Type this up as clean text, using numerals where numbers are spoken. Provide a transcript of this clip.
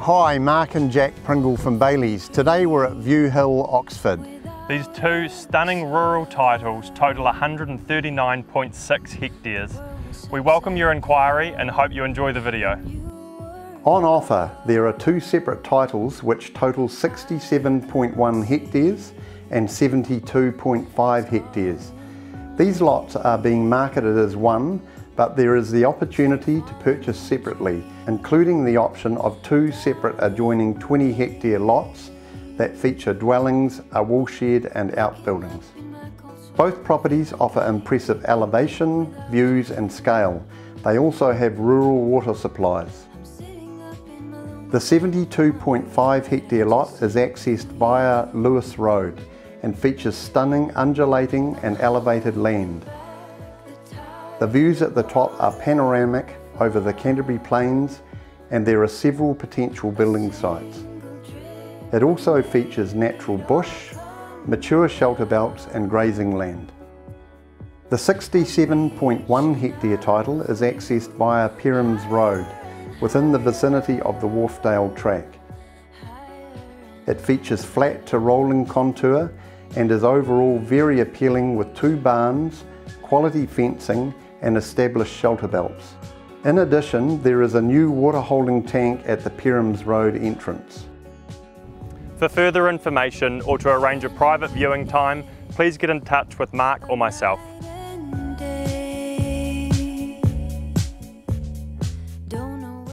Hi, Mark and Jack Pringle from Bailey's. Today we're at View Hill, Oxford. These two stunning rural titles total 139.6 hectares. We welcome your inquiry and hope you enjoy the video. On offer, there are two separate titles which total 67.1 hectares and 72.5 hectares. These lots are being marketed as one, but there is the opportunity to purchase separately, including the option of two separate adjoining 20 hectare lots that feature dwellings, a woolshed and outbuildings. Both properties offer impressive elevation, views and scale. They also have rural water supplies. The 72.5 hectare lot is accessed via Lewis Road and features stunning undulating and elevated land. The views at the top are panoramic over the Canterbury Plains, and there are several potential building sites. It also features natural bush, mature shelter belts and grazing land. The 67.1 hectare title is accessed via Perhams Road within the vicinity of the Wharfdale track. It features flat to rolling contour and is overall very appealing with two barns, quality fencing and established shelter belts. In addition, there is a new water holding tank at the Perhams Road entrance. For further information or to arrange a private viewing time, please get in touch with Mark or myself.